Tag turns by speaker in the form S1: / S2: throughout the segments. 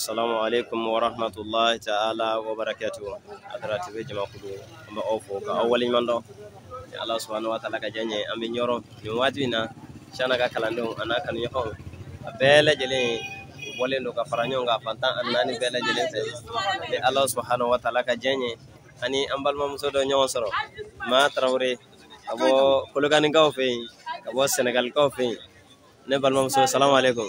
S1: Assalamualaikum warahmatullahi ta'ala wabarakatuh. Adrati be jama kudu amba ofo ka awali mando. Ya Allah subhanahu wa ta'ala ka janye ambi nyoro ni wadina shana ka kalando anaka ni yako. Bele jele wole ndo ka faranyo nga fanta annani bele jele fe. Ya Allah subhanahu wa ta'ala ka janye ani ambal mamso do nyawo soro. Ma Traoré abo kologani ka fe abo Senegal ka fe. Ne bal mamso assalamualaikum.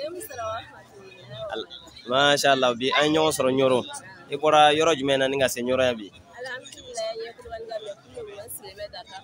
S1: Masha Allah bi an ñoo soro ñoro e bora yoro jumena ni nga se ñoro ya bi
S2: alhamdulillah ye ko ban ga me ko mo silebe data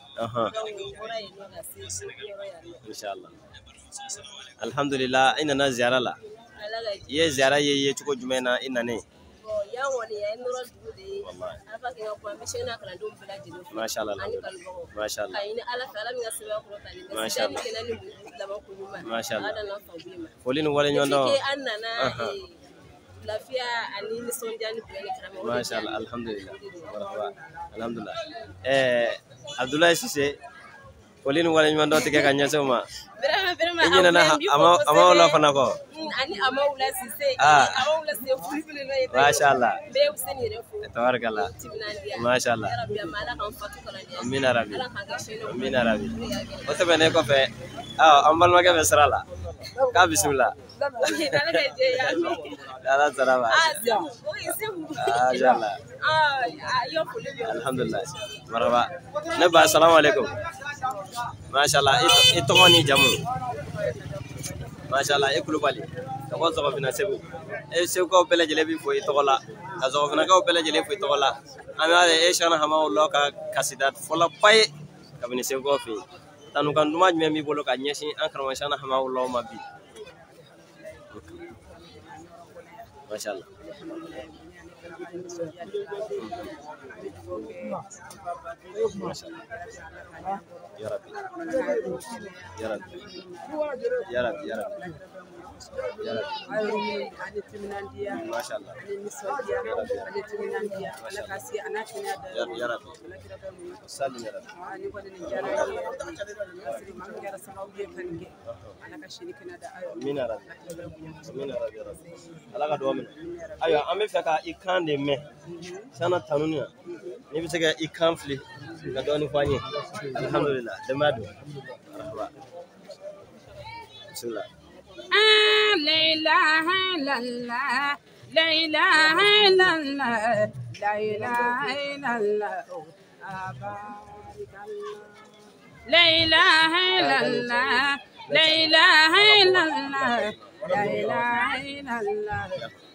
S1: inshallah alhamdulillah ina na ziyara la ye ziyara ye tuko jumena ina ne
S2: ya woni ya nuro dude wallahi afa ke ko mission na kala dum bela jino
S1: masha Allah masha Allah
S2: ayini ala kala mi ngasibe ko tani
S1: masha Allah
S2: kenani da ba ko yuma
S1: masha Allah
S2: ada na fawima
S1: folini wala ñondo
S2: ke annana lafiya ani nisondiani bela karamo
S1: masha Allah alhamdulillah alhamdulillah Abdoulaye Cissé folini wala ñondo tike ka ñasoma
S2: vraiment
S1: na ama wala fana ko
S2: ani ama wala Cissé ama wala Cissé fulfulu no yete
S1: masha Allah
S2: be useni refo
S1: tabarakallah masha Allah
S2: rabbi amala kan fatu kala dia
S1: amina rabbi
S2: ala kan gasheno
S1: amina rabbi o to bene ko fe ambal ma ke besrala ka bismillah dala saraba inshallah alhamdulillah marhaba naba assalamu alaikum mashallah ito ni jamu mashallah ikulubali ko zo bina sebu sebu ko bele jele bi fo ito la ka zo bina ko bele jele fo ito la amale shana hama wallo ka kasidat fola pay ka bini sebu ko fi tanu kan duma me mi bolo ka nyeshi an karma shana hama wallo mabi mashallah ya rabbi ya rabbi ya rabbi ya rabbi ya rabbi mashallah ya rabbi sallim ya rabbi min ya rabbi ya rabbi alaga do min ayo ame feka ikande me sana tanunia ni bitega ikamfli ga doni fanye alhamdulillah demadu rahba bismillah
S3: la ilaha illallah la ilaha illallah la ilaha illallah la ilaha illallah la ilaha illallah la ilaha illallah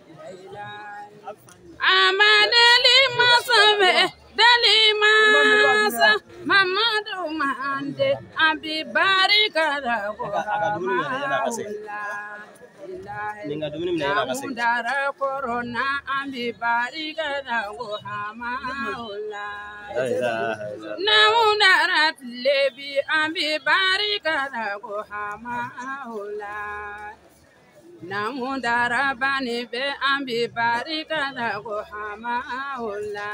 S3: amadeli masabe dali masa mamadu mande abi barika da
S1: ninga dumini mna yana kase
S3: dara corona abi barika da hamaula na unara lebi abi barika da hamaula namundara bani be ambi barika da go hamaula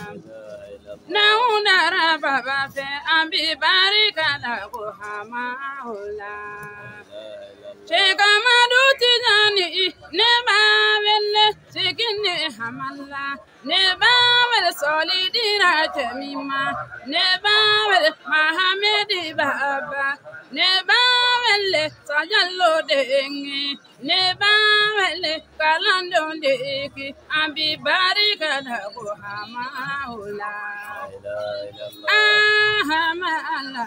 S3: namundara baba fe ambi barika da go hamaula chega maduti jani ne bavelle chegine hamalla ne bavelle solidira temima ne bavelle mahamedi baba ne bavelle sajallo dengi ne bavelle kalando deki ambi barika da go hamaula hamaula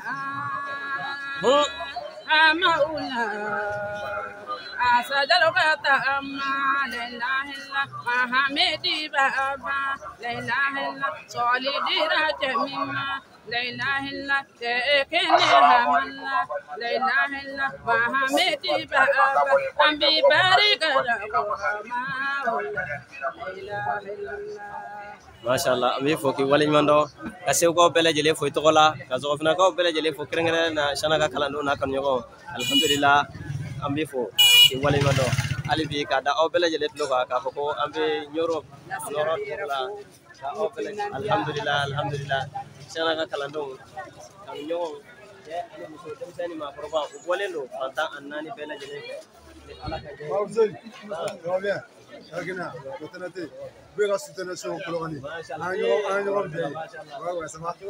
S3: hamaula asajalo kata amma la ilaha illa mahamedi baba la ilaha illa solidira temima la ilaha illa tekene hamalla la ilaha illa mahamedi baba ambi barika da hamaula la ilaha illa
S1: mashallah ami foki wali mando kase ko bele jele fo itola ka zo fina ko bele jele fo krengere na shana ka kala na kan yogo alhamdulillah ambi fo ki wali mando ali bi ka da o bele jele to ka ko ambi nyoro noro la ka o bele alhamdulillah shana ka kala ndo kan yogo ye ali muso dem sani ma proba o bolendo fanta annani bele jele ala ka je
S4: Agina, Kotanate, big us to the show, Colony. I know, well, some of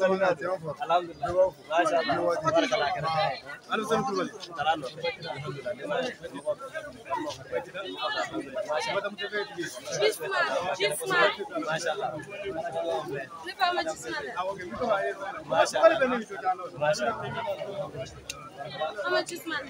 S2: How much is man?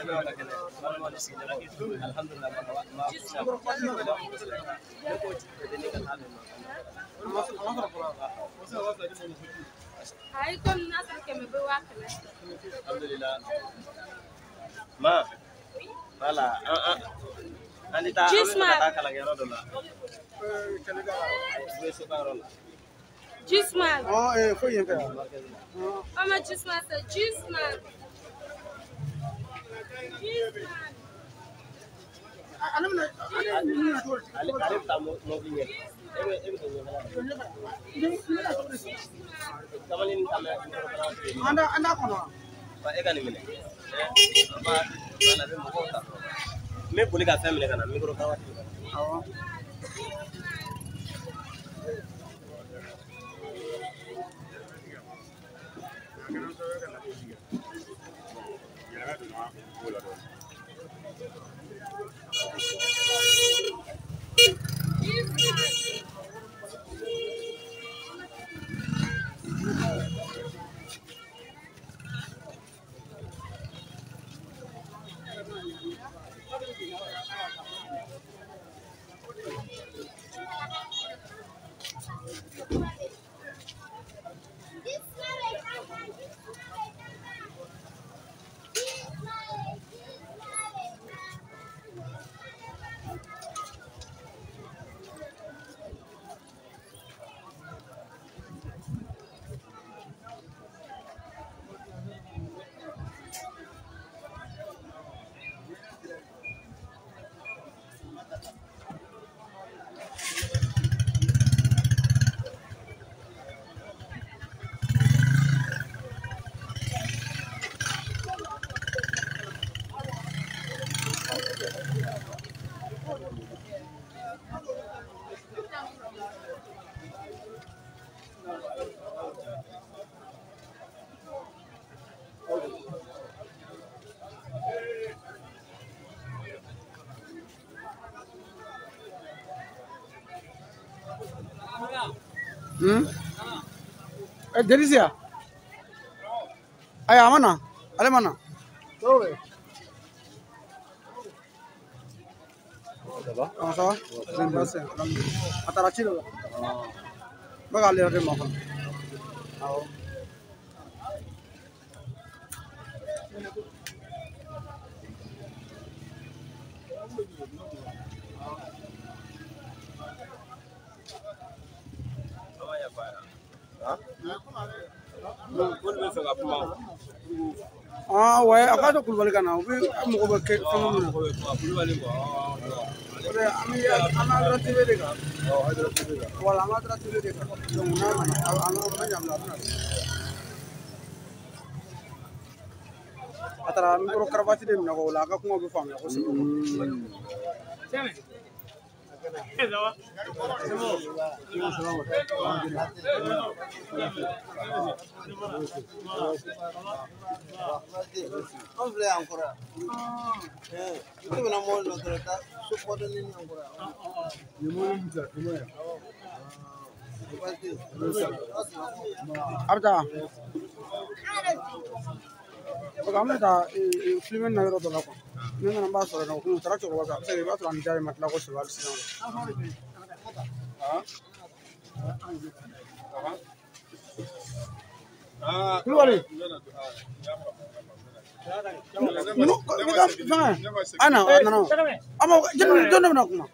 S2: I come not to me
S1: Alhamdulillah. Ma. Wala. Anita.
S2: Gisman.
S4: Oh, for you.
S2: How much is man? Gisman.
S4: Delisia. Ay, amana. Alemana. Sorry. Ça va? Atarachiro. Baga le remo. Ah ouais, après tout le kana, oui, mo ko ke ko mo ko ama TV de ka. Wala ama TV de ka. Donc na ama jam la na. Atara mi ko karabati de na ko la ka ko be fam ko si. Kami dah film ni nara dola ko. Ni nama bahasa orang aku cara coba bahasa. Saya bahasa orang jari matlah ko sebab siapa. Keluar ni. Menu, ana. Ama jangan nak kuma.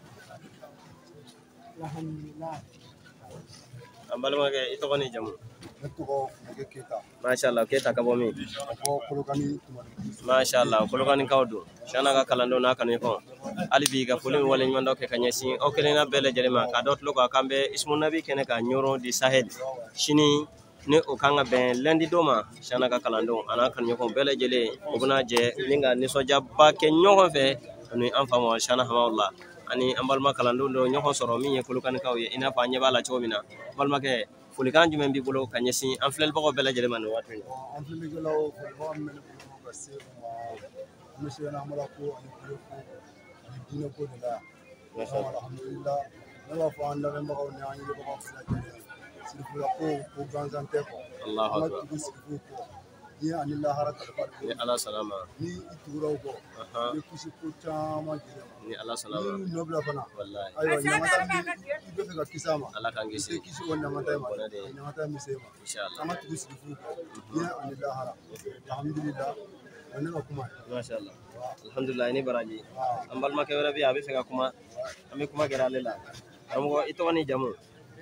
S1: Ambalma ke itu kan jamu. mashallah keta ka bo mi mashallah kolokani kawdu shana ga kalando na kanu ko ali bi ga fulin wala nyando ke kanyasi o kelena bele jelema ka dot logo kambe ismu nabi kene ka nyoro di sahel shini ne o kanga ben lendi doma shana ga kalando ana kan nyoko bele jele oguna je ninga ni soja ba ke nyoko fe ani am famo shana hamawalla ani ambalma kalando do nyoko soro mi ye kolokani kawye ina fa nyebala chomina balma ke fulikan jumen bi bolo kanyasi am flel bako bele jele man watu
S5: am flel gelaw ko am mel ko basse monsieur na mala ko ani dina ko da alhamdulillah wala fa anda ben bako ne ani bako fina jele sirfu ko ganzante ko
S1: Allahu akbar
S5: ya ani la haraka
S1: ni ala salama
S5: ni ituraw ko ni kusi ko chama jele
S1: ni ala salama
S5: ni nobla fana
S1: wallahi
S5: aywa nyamata bi be ka kisama
S1: ala kan gisi
S5: kisi wonna mata ma nyamata mi sema
S1: inshallah
S5: kama tugu sirfu ya ani la haraka alhamdulillah wannan kuma
S1: mashallah alhamdulillah ni baraji ambal ma kewra bi abi fega kuma ami kuma gera lela amugo ito wani jamu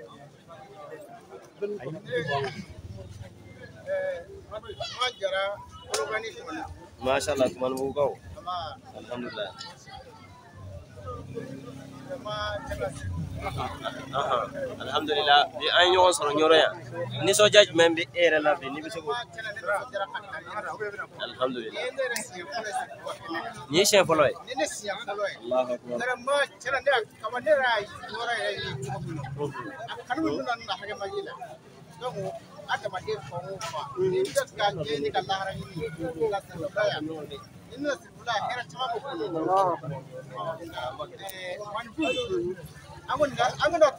S1: mashallah tuman mu go alhamdulillah alhamdulillah bi ay ñoo soro ñoro ya ni so jaj même bi ere la bi ni bi suko alhamdulillah ni chef foloy Allahu akbar
S6: ma chala nda kamandera ñoro ya kanu nan na haga magila donc ata made ko fa ni daga ke ni kala haran ni la sabaya inna sibula era chama ko angon da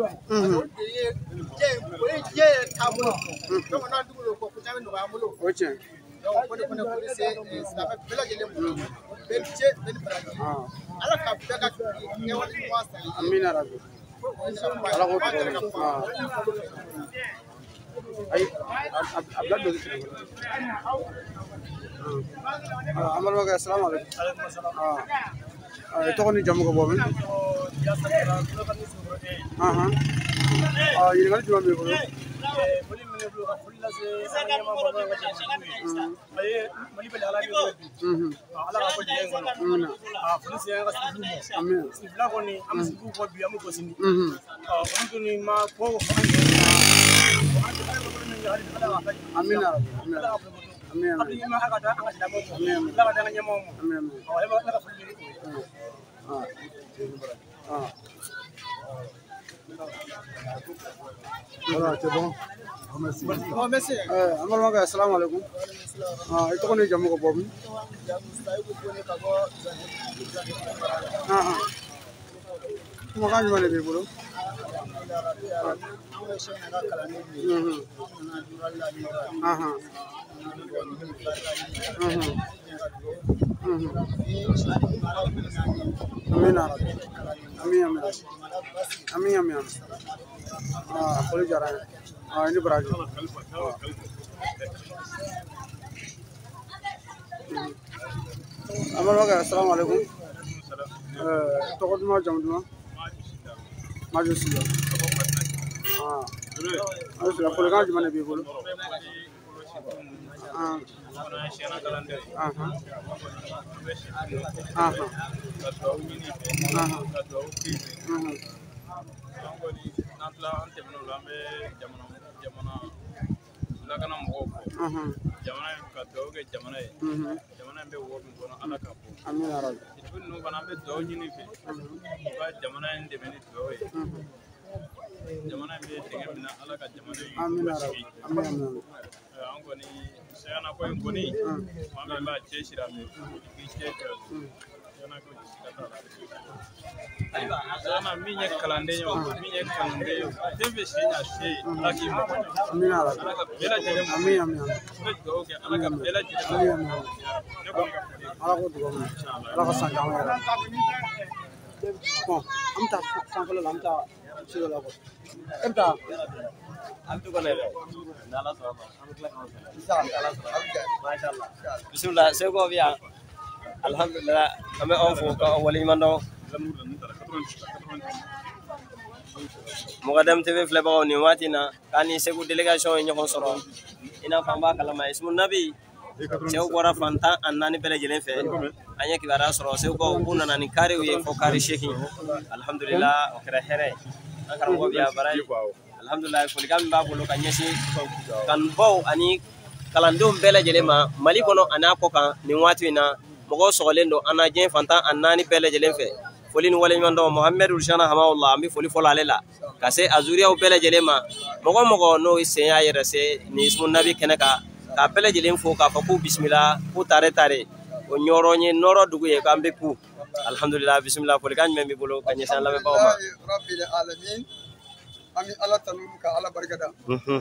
S6: je tabu to na dugo ko kujame no amulo
S4: oche
S6: donc ko se ça va bela jele belche ben braji ala ka daga ke wali wasa
S4: amina rabbi ala ko ay abdal do amal waga assalamu alaikum
S6: alaikum assalam
S4: to ko ni jamu ko boben yini ngal juma be ko
S6: boli mene blo ka fulla se nyama mo nga ay mali bele ala bi ala ka ko jengo fulla se nga sibu
S4: amin
S6: sibla ko ni am sibu ko bi am ko sini on ni ma ko
S4: amin amin
S6: amin ma ka da anga da mo amin la ka da nyama mo
S4: amin
S6: ay ma la ka fulla
S5: voilà c'est bon merci
S6: bon merci
S4: amal waga assalamu alaikum ito ko ni jamu ko boben kuma kan juma ne be bolo amin boleh jarang ini berarti amal waga assalamu alaikum tokot ma jam duma maju sila sila boleh kan gimana bi bolo
S6: Sana minye kalande yo teve shinya shi laki mo
S4: amina
S6: alaka bela jere mo
S4: amin
S6: okay alaka bela jere mo
S4: ala ko dugo ala ko san jamu yara amta san ko amta silo la ko amta
S1: amtu ko ne nala so ba mashallah bismillah se ko biya alhamdulillah ame on fo ko wali mando Muqaddam TV fleba ni watina kani segu delegation ñoko soro ina famba kala ma ismu nabi sew gora fanta annani bele jelen fe anya kibara soro sew ko kunna nani kare wi fo kare sheki alhamdulillah o kara here akara go biya barai alhamdulillah ko ligam ba bolo kanyesi kan baw ani kalandum bele jelema mali kono anako kan ni watina mogo sogolendo ana jen fanta annani bele jelen fe folin wala mando Muhammad urshana hamawallah ambi foli fola lela kase azuriya o bele jelema mogo no isenya yere se ni ismu nabi kenaka ka bele jelen fo ka faku bismillah ku tare o nyoro ni noro dugu ye kambe ku alhamdulillah bismillah foli kan membi bolo kanye san labe bawma
S4: rabbil alamin ami ala tanum ka ala barkada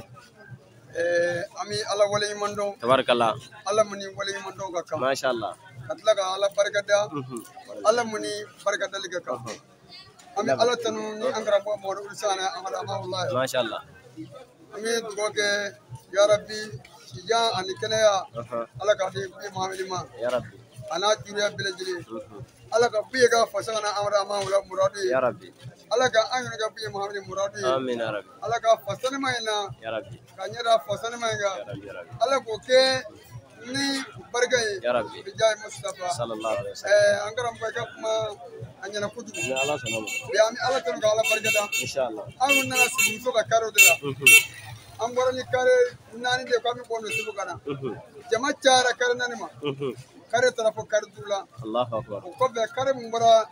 S4: ami ala wala mando
S1: tabarakallah
S4: ala muni wala mando ka kam
S1: mashallah
S4: atlaga ala barkada ala muni barkada liga ka ami ala tanum ni angara bo mo ulsana amara Allah
S1: mashallah
S4: ami dugoge ya rabbi ya ani kenaya ala ka di Muhammad ma
S1: ya rabbi
S4: ana juriya bilajili ala ka biye ga fasana amara Allah muradi
S1: ya rabbi
S4: ala ka angara ga biye Muhammad muradi
S1: amin ya rabbi
S4: ala ka fasana mayna
S1: ya rabbi
S4: kanyara fasana mayga
S1: ya rabbi
S4: ala ko ke ni bargay
S1: ya rabbi
S4: bijay Mustafa
S1: sallallahu alaihi wasallam
S4: angara mbaka kuma anyana kudu
S1: ya Allah salamu
S4: ya ami ala tan ga ala bargada
S1: inshallah
S4: anuna sibu so ka karo de la ambora ni kare nani de ko mi bono sibu kana jama cara kare nani ma kare tarafo kare dula
S1: Allahu akbar
S4: ko be kare mbara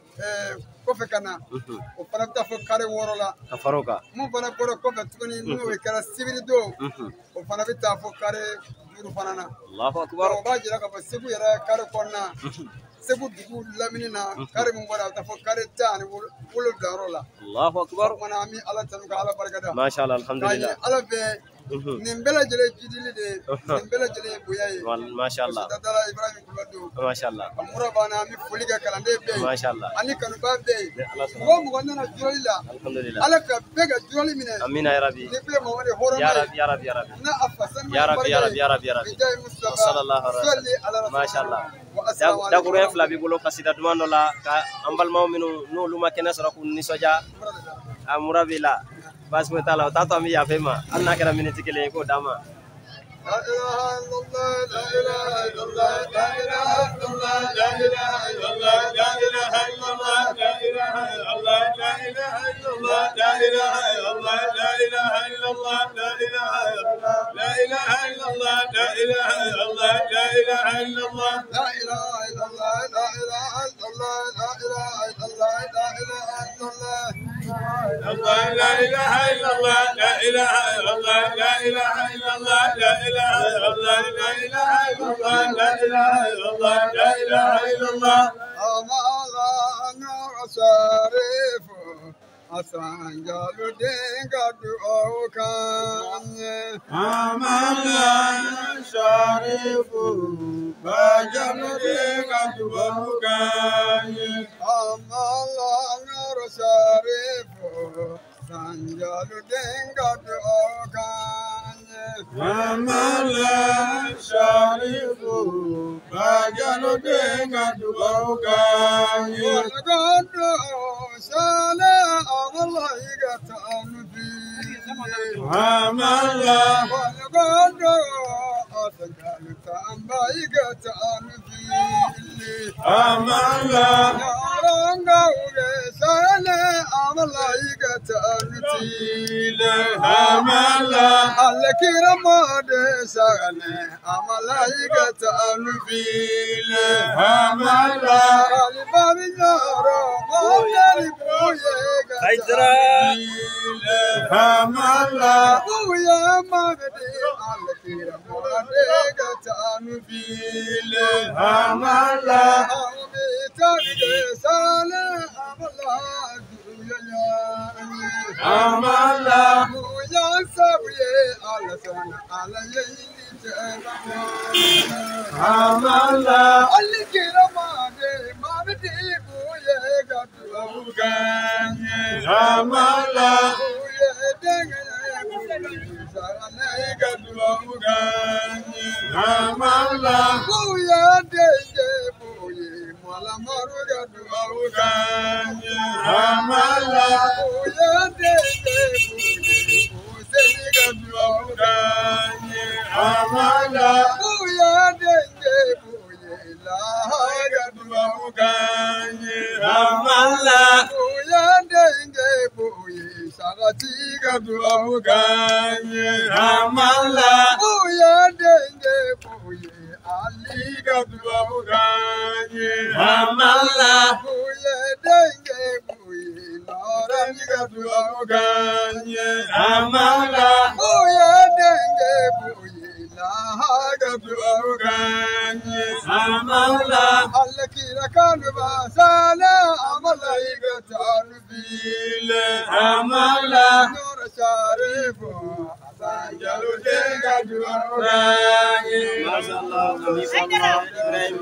S4: ko fe kana o fana ta fo kare worola
S1: kafaroka
S4: mo fana boro ko be tuni no we kara sibiri do o fana bi ta fo kare duru fana na
S1: Allahu akbar
S4: o ba jira ka ba sibu yara kare konna sebu dugu lamini na kare mun bara ta fo kare tani wulu darola
S1: Allahu akbar
S4: mana ami ala tan ka ala barkada
S1: mashallah alhamdulillah
S4: ala be nimbela jele jidili de nimbela jele buyaye
S1: mashallah
S4: dadala Ibrahim kulado
S1: mashallah
S4: amura bana mi fuliga kalande be
S1: mashallah
S4: ani kanu ba be mo mo gonna jolila
S1: alhamdulillah
S4: ala ka bega joli mine
S1: amina ya rabbi
S4: ni be mo woni horo
S1: ya rabbi ya rabbi ya rabbi
S4: na afasan
S1: ya rabbi ya rabbi ya rabbi ya rabbi sallallahu alaihi wasallam mashallah da ko ref la bi bolo kasida dumando la ka ambal mawminu no luma kena sara kun ni soja amura bila bas mo tala tato ami ya fema anna kera minute kele ko dama
S4: la ilaha illallah la ilaha illallah la ilaha illallah la ilaha illallah la ilaha illallah la ilaha illallah la ilaha illallah la ilaha illallah la ilaha illallah la ilaha illallah la ilaha illallah la ilaha illallah la ilaha illallah la ilaha illallah la ilaha illallah la ilaha illallah la ilaha illallah الله لا إله إلا الله لا إله إلا الله لا إله إلا الله لا إله إلا الله لا إله إلا الله لا إله إلا الله لا إله إلا الله أنا أشرف أسان جالو دينغا دوكان أمانا شرف بجالو دينغا دوكان أمانا شرف sanjalu denga dokan amala sharifu bajalu denga dokan gondo sala Allah igatan fi amala gondo asajalu tamba igatan fi amala ranga ure sala Allah igatan fi amala alkiramade sala amala igatan fi amala albabinyaro ngari buye
S1: Haidra
S4: amala buye magade alkiramade igatan fi amala bitagde sala amala amala buya sabuye alasana alayini amala alkiramade mabdi buye gatugan amala buye dengene sarane gatugan amala buye denge buye mala maru gatugan amala buye
S5: duwawu ganye amala buye denge buye ali ga duwawu ganye amala buye denge buye norani ga duwawu ganye amala buye denge buye laha ga duwawu ganye amala alakira kanu basala amala ga tanbile amala nur sharifu asanjalu denga duwawu ganye
S1: masyaallah kami Ibrahim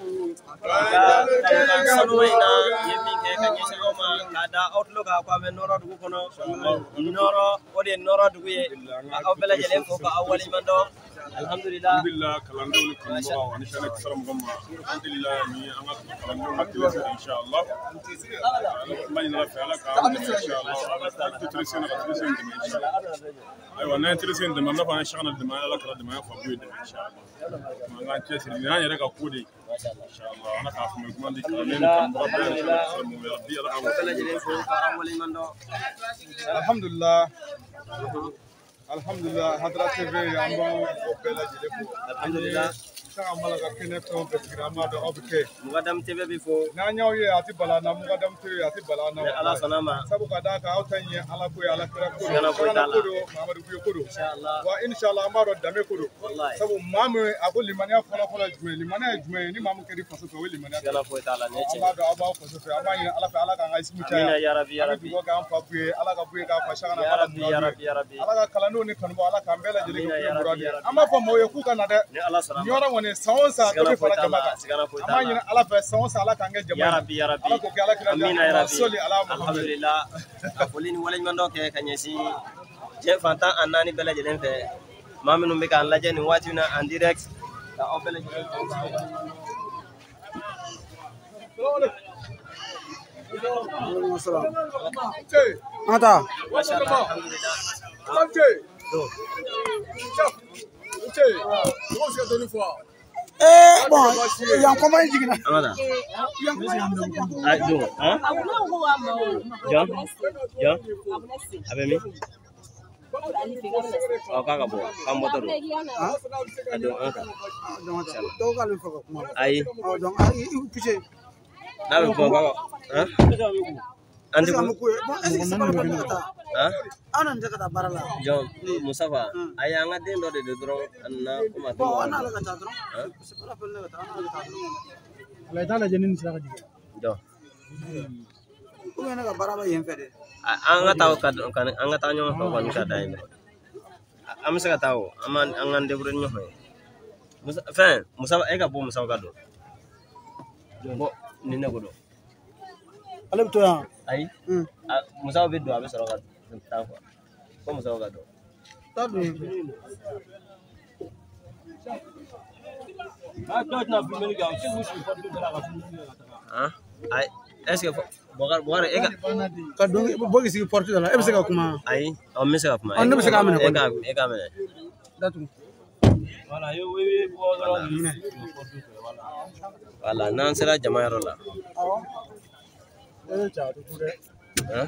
S1: sanoina yemi ke kanye sama kada outlook apa men noro dugu kono noro ode noro dugu ye aw bela jele ko ka awali mando alhamdulillah
S7: kalando ni kumba wa ni shana kisaram gamba alhamdulillah ni anga kalando matilese inshallah mai na fa ala ka inshallah ala tutrisena ka tutrisena inshallah aywa na tutrisena de manna fa shana de mana ala kala de mana fa buide inshallah manga tese ni na yere ka kudi inshallah ana ka fa men kumandi kamen kam rabbi ala ka
S1: bela jele ko ka awali mando
S5: alhamdulillah alhamdulillah hadra tv amba bela jele ko
S1: alhamdulillah
S5: sa amala ka kene ko programa do obke
S1: mugadam tv bifo
S5: na nyaw ye ati bala na mugadam tv ati bala na
S1: ala sanama
S5: sabu ka da ka awtanye ala ko ala kira ko
S1: Gana ko dala.
S5: mamadu ko ko
S1: inshallah
S5: wa inshallah amaro dame ko
S1: wallahi
S5: sabu mamu ago limania kola kola jume limania jume ni mamu kedi faso ko limania
S1: gana ko taala ne ci
S5: amado aba faso ko amani ala fa ala ka ngai simu
S1: amina
S5: cha
S1: ya rabbi ya rabbi
S5: ko ga am pa buye ala ka buye ka fa shagana
S1: ya rabbi ya rabbi ya rabbi
S5: ala ka kalando ni kanbo ala ka mbela jeli ko
S1: Amina ya
S5: muradi
S1: rabbi, ya rabbi.
S5: ama fa mo ye ku kana de
S1: ne ala sanama
S5: nyora woni sawonsa to
S1: sigana
S5: be
S1: ko
S5: fara
S1: taala
S5: jama'a
S1: sigana ko
S5: amani
S1: taala
S5: ala fa sawonsa ala ka ngai
S1: ya
S5: jama'a
S1: rabbi ya rabbi
S5: ala ko ke ala kira
S1: amina ya rabbi
S5: soli ala muhammad
S1: alhamdulillah afolini wala mando ke kanyesi je fanta anani bela jelen fe maminu be kan laje ni watina en direct ka o bela jelen
S8: Mata.
S1: mashallah alhamdulillah
S8: Bon, yang koma jigina.
S1: amada ay do ha jo jo abe mi o kaga bo kam motor ado anka
S8: Do kali foko kuma.
S1: ay
S8: Oh, donc ai piche.
S1: na be ko kaga ha andi ko
S8: Ko bon,
S1: ha
S8: anan jaga ta barala.
S1: John Mustafa aya nga den do de dro anna kuma to
S8: Bon, ana la kata dron. Separa pelle kata ana la kata dron.
S5: ala dala jenin sira ka jiga
S1: do
S8: Ko ngena ka baraba yen fede.
S1: anga taw ka anga taw nyo ko kon ka dai am sa ka taw aman angan de bro nyo Mustafa e ka bo Mustafa ka do bo ni ne ko do
S8: Ale to ya.
S1: ay Mustafa be do abe soro ka taw ko Mustafa ka do
S8: Ta do.
S1: ha ay est-ce que bogar e ka
S8: Ka do bogi sigi porte dala. E be se ka kuma.
S1: ay o mi se ka kuma
S8: On ne be se ka amene ko.
S1: e ka mene
S8: Datu.
S1: wala nan sera jama yaro la ha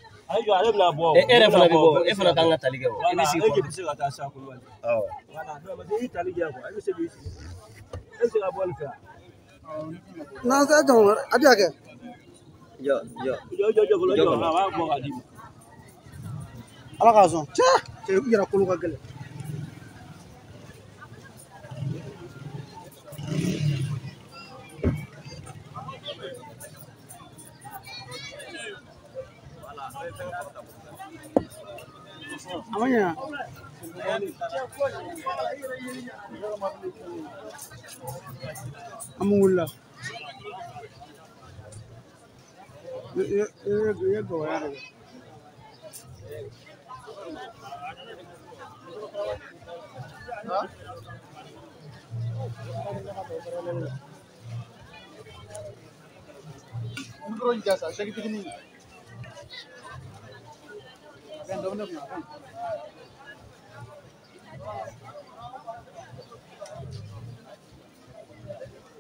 S1: e re fana bi bo e fana kan ga talige bo e bi si oh
S8: Na sa jong adia ke.
S1: yo
S8: Ala ka so. Cha. Ke ira kulu ka gele. Amanya. Amungulla. Ye go ya.
S5: Mikro jasa shaki tikini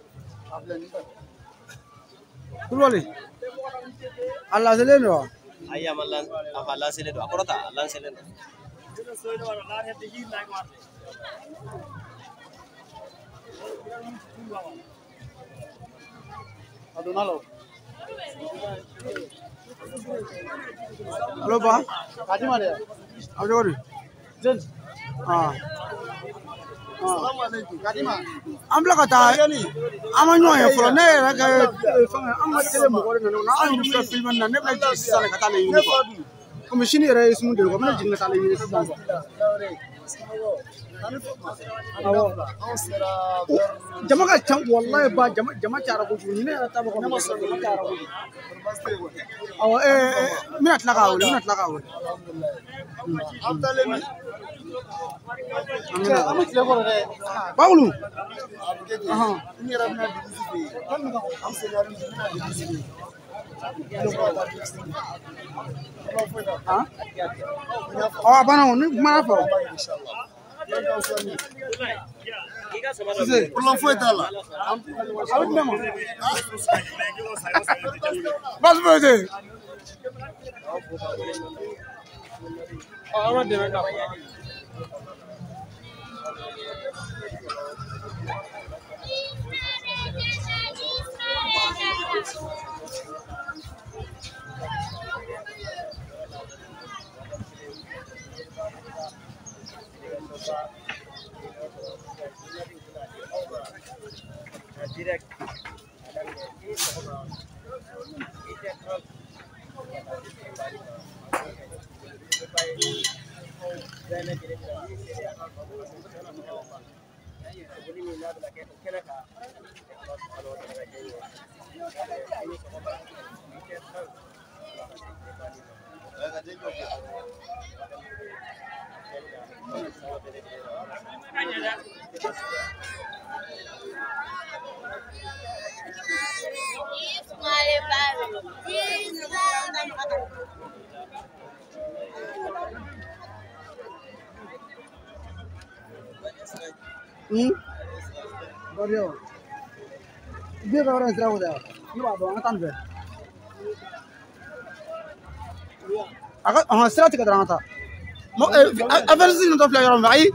S8: Kulwali. Allah seleno.
S1: ayya mallan afalla sele do akorata lan sele do
S8: Adonalo. Halo Pak. Kaji mana ya? Apa jadi? Jen. Assalamualaikum. Kaji mana? Amla kata. Amanyo ya furo ne raga fanga amma tele mo gore no na ayu fa film na ne bla ji sala kata le yini ko. Kuma shine rai sun de ko mana jinga tale yini su ba. Jama ka can wallahi ba jama cara ko ni ne ta ba ko jama cara ko awa minat la ka wala abdalemi am ci ko re bawlu ni rabna di am senaru di oh bana ni mana fa Pulang foi dela. Mas você. Ah, mas deve dar. Direct. Bario. Dia orang serau dah. Ni apa orang tan be. Agak serau tiga orang ta. Mau apa sih untuk player orang baik?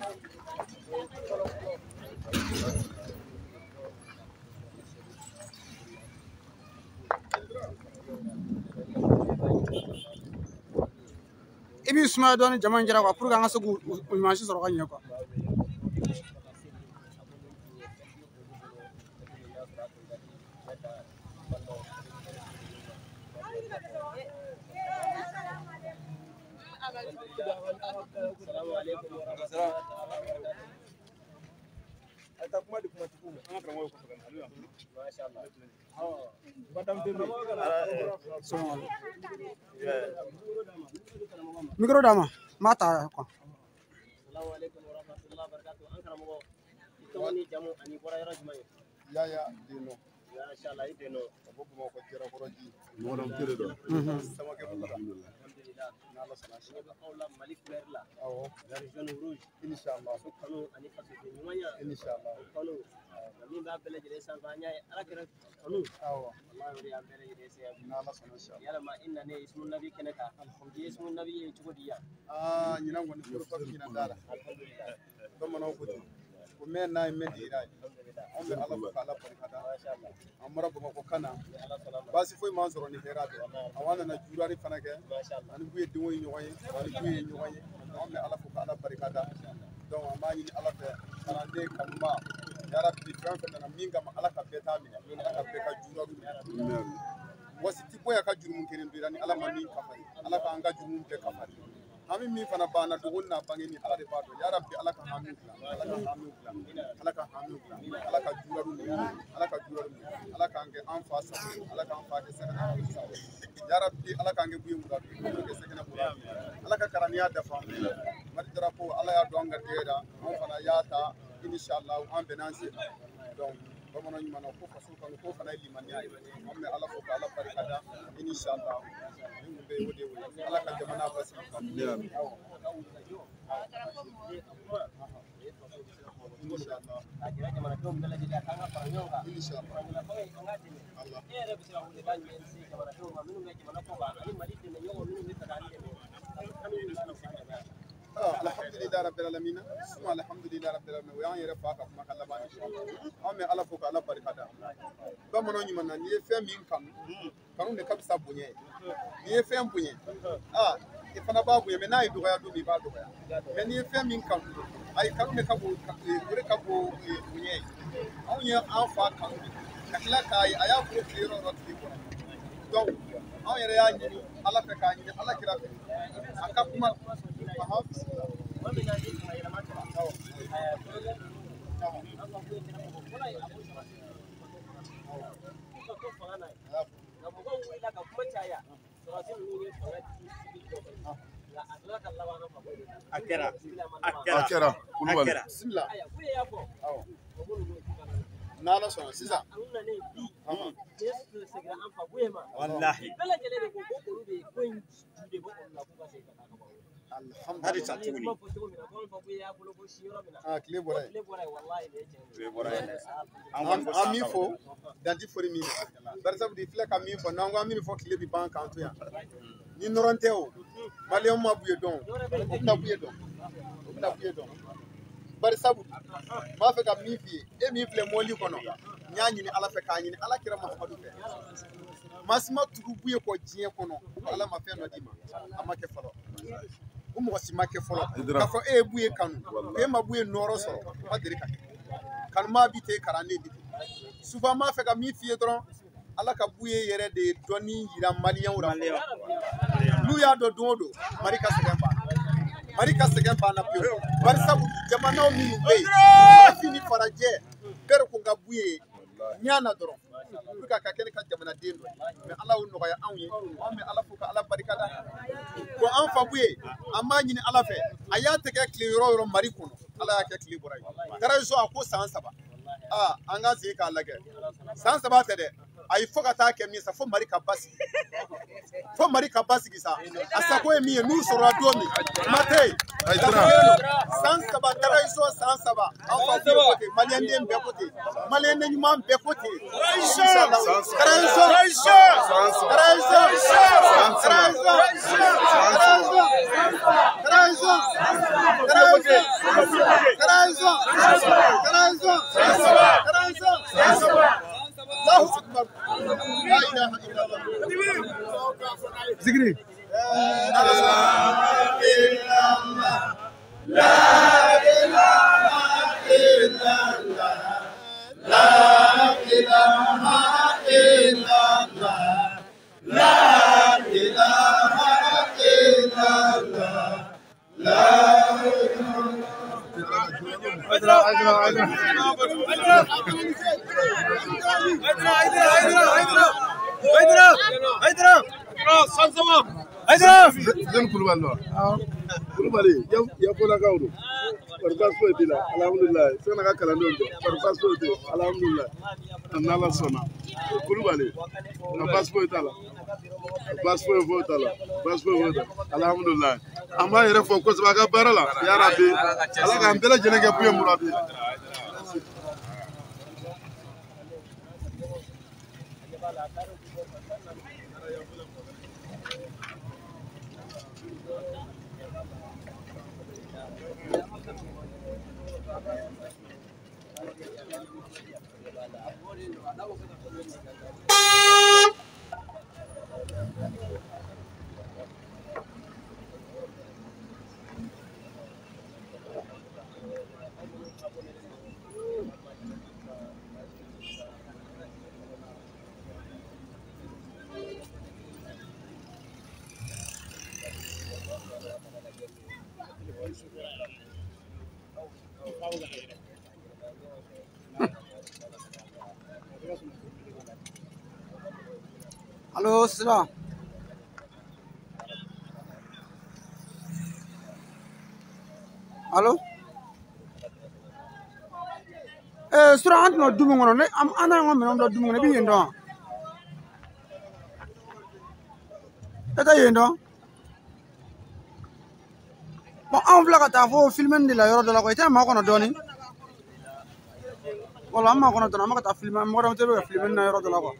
S8: Ibi suma dɔɔni jama in jara quoi pour que an ka se k'u ɲumansi sɔrɔ ka ɲɛ quoi. Micro dama mata quoi.
S1: Assalamu alaikum warahmatullahi wabarakatuh. An karamɔgɔ ito ni jamu ani bɔra yɔrɔ jumɛn ye?
S5: Yaya Deno.
S1: Ya inshallah i Deno.
S5: Ka bɔ Bamakɔ Jɛrakɔrɔji. Ɲɔgɔn kelen dɔ. Sama kɛ bala.
S1: Alhamdulillah. N'Ala sɔnna si bɛ aw la Mali couleur la.
S5: Awɔ.
S1: Jaune rouge.
S5: Inshallah.
S1: So kanu ani fasoden ɲumanya.
S5: Inshallah.
S1: Kanu. Min b'a bɛɛ lajɛlen sanfɛ an y'a ye Ala kɛra kanu.
S5: Awɔ.
S1: Wallahi o de y'an bɛɛ lajɛlen se yan.
S5: N'Ala sɔnna inshallah.
S1: Yalama i nanen Ismu Nabi kɛnɛ kan. I ye Ismu Nabi ye cogo di yan?
S5: Ɲinan kɔni fɔlɔ fa ɲinan dara.
S1: Alhamdulillah.
S5: Bamananw ko ten. Ko mɛn n'a ye mɛn dira ye. Anw bɛ Ala fo k'Ala barikada. An bɔra Bamakɔ kan na. Baasi foyi m'an sɔrɔ ni hɛrɛ tɛ. Aw nana jurari fana kɛ. Ani k'u ye denw ye ɲɔgɔn ye. Ani k'u ye ɲɔgɔn ye. Anw bɛ Ala fo k'Ala barikada. Donc an b'a ɲini Ala fɛ. Kalanden kanuba. Yarabi fɛn fɛn nana min kama Ala ka bɛɛ taa minɛ. Ala ka bɛɛ ka jurari minɛ. Wasi ti bonya ka jurumu kelen dira ni Ala ma min kafari. Ala ka an ka jurumu bɛɛ kafari. Ami min fana banna dogo na bange ni Ala de b'a dɔn. Ya Rabbi Ala ka hami dilan. Ala ka hami dilan. Ala ka hami dilan. Ala ka juraru minɛ. Ala ka juraru minɛ. Ala k'an kɛ an fa sago. Ala k'an fa kɛ sɛgɛnɛ sago. Ya Rabbi Ala k'an kɛ buye muradu. Ala k'an kɛ sɛgɛnɛ muradu. Ala ka karaniya dafa. Mali drapeau Ala y'a dɔn an ka tigɛ da. An fana y'a ta. Inshallah an bɛn'an sen na. Donc bamanan ɲuman na ko faso kanu ko fana ye limaniya ye. An bɛ Ala fo k'Ala barikada. Inshallah. Ni mun bɛ o de wele. Ala ka jamana basigi. Inshallah.
S1: Akhirnya jamanadenw bɛɛ lajɛlen a kan ka fara ɲɔgɔn kan. Inshallah. Fanga in an k'a dɛmɛ. E yɛrɛ bɛ se ka wele kan jumɛn se jamanadenw ma minnu bɛ jamana kɔ kan ani Mali dɛmɛ ɲɔgɔn minnu bɛ fɛ k'an dɛmɛ.
S5: Alhamdulillah rabbil alamin. Suma alhamdulillah rabbil alamin. O y'an yɛrɛ fa ka kuma ka laban ni an bɛ Ala fo k'Ala barikada. Bamananw ɲuman na n'i ye fɛn min kanu, kanu de ka fisa bonya ye. N'i ye fɛn bonya, i fana b'a bonya mais n'a ye dɔgɔya don min i b'a dɔgɔya. Mais n'i ye fɛn min kanu, ayi kanu de ka bon o de ka bon bonya ye. Anw ye an fa kanu ka tila k'a ye a y'a bolo tile yɔrɔ yɔrɔ tile kɔnɔ. Donc anw yɛrɛ y'a ɲini Ala fɛ k'a ɲini Ala kira fɛ a ka kuma.
S7: Akera Kulubali.
S5: Bismillah. N'Ala sɔnna sisan.
S1: Wallahi.
S5: Hadi sa tuguni. Tile bɔra yen. An min fɔ danti fɔli min na. Bari sabu i filɛ ka min fɔ n'an ko an min fɔ tile bɛ ban k'an to yan. Ni nɔrɔ tɛ o maliyɛnw ma buye dɔn o bɛna buye dɔn. O bɛna buye dɔn. Bari sabu n b'a fɛ ka min f'i ye e min filɛ mɔbili kɔnɔ n y'a ɲini Ala fɛ k'a ɲini Ala kira Mahamadu fɛ. Masima tugu buye kɔ diɲɛ kɔnɔ Ala ma fɛn dɔ d'i ma a ma kɛ fɔlɔ. O mɔgɔ si ma kɛ fɔlɔ k'a fɔ e ye buye kanu k'e ma buye nɔrɔ sɔrɔ o ma deli ka kɛ. Kanumaa bi ten kalanden bi ten. Souvent n b'a fɛ ka min f'i ye dɔrɔn Ala ka buye yɛrɛ de ye dɔnni yira maliyɛnw la. N'u y'a dɔn don o don Mali ka sɛgɛn banna. Mali ka sɛgɛn banna pewu. Bari sabu jamanaw minnu bɛ yen Bafin ni Farajɛ bɛɛ de kun ka buye ɲa na dɔrɔn pour que a ka kɛ ne ka jamanaden dɔ ye. Mais Ala y'o nɔgɔya anw ye anw bɛ Ala fo ka Ala barikada. Bon an fa buye an b'a ɲini Ala fɛ a y'a tigɛ tile yɔrɔ o yɔrɔ Mali kɔnɔ Ala y'a kɛ tile bɔra ye. Transition a ko san 3 an ka segin k'a lajɛ san 3 tɛ dɛ. Ayi fo ka taa kɛ min sa fo Mali ka basigi fo Mali ka basigi sa a sago ye min ye n'u sɔrɔla don min ma tɛ yen san 3 transition san 3 an fa buye ko ten maliyɛnden bɛɛ ko ten maliyɛnden ɲuman bɛɛ ko ten
S8: Zikri.
S5: Kulubali ya fola kawdo par passport dila alhamdulillah sana ka kala ndo par passport alhamdulillah nala sona Kulubali na passport dala passport alhamdulillah amma yere fo ko saba ka barala ya rabbi ala ka ambela jene ke puye murabi
S8: Halo, Sira. Halo. Sira ant no dumu ngono ne am ana ngom no dumu ne bi yendo. Tata yendo. Bon am vla kata fo filmen de la yoro de la ko ita ma kono doni. Wala ma kono dona ma kata filmen mo do tebe filmen na yoro de la ko.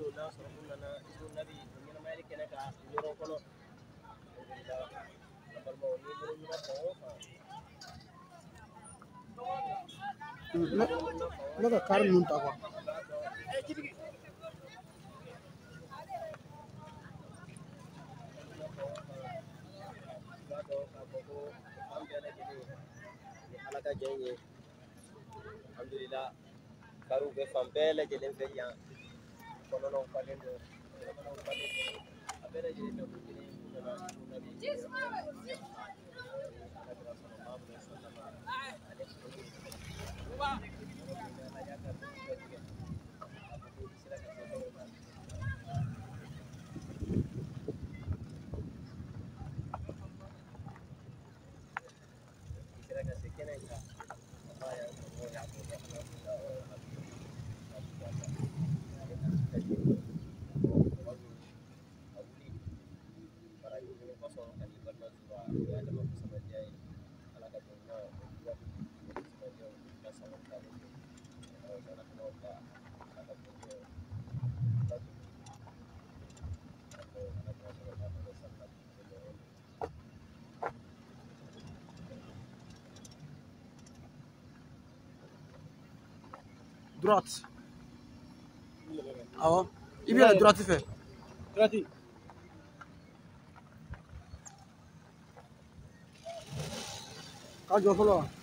S8: Look at Karen Muntawa.
S1: Alhamdulillah, karu be fambele jelen fe yan kono no palendo abere jelen no
S8: Droite. Ah ouais. Il vient à droite, il fait.
S6: Droite.
S8: Quand je vais là.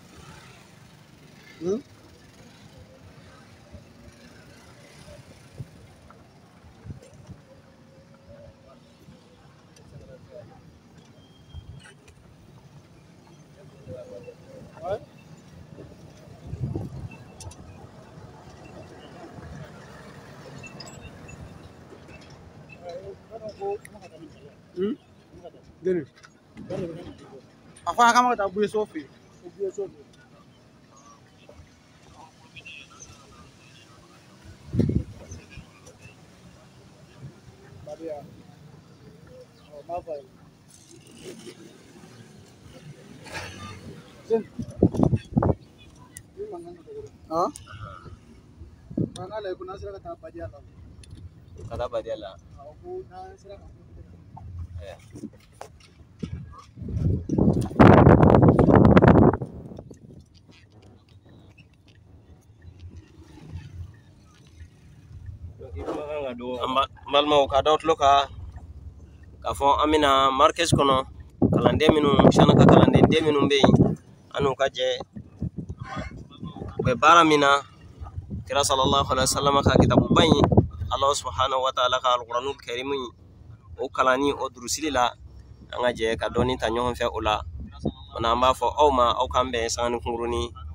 S8: Deni. Afan kama kata buye sofi. Buye sofi. Badia. Oh, mafai. Sen. Ah? Mana lagi kuna sira kata badia lah.
S1: kata badia lah.
S8: Aku na sira kata.
S1: malma ka dawt loka ka fo amina markez kono kalande minu shana ka kalande de minu be anu ka je be baramina kira sallallahu alaihi wasallam ka kitabu bayi Allah subhanahu wa ta'ala ka alquranul karim o kalani o drusilila anga je ka doni tanyo fe ula ona ma fo o ma o kambe sanu kuruni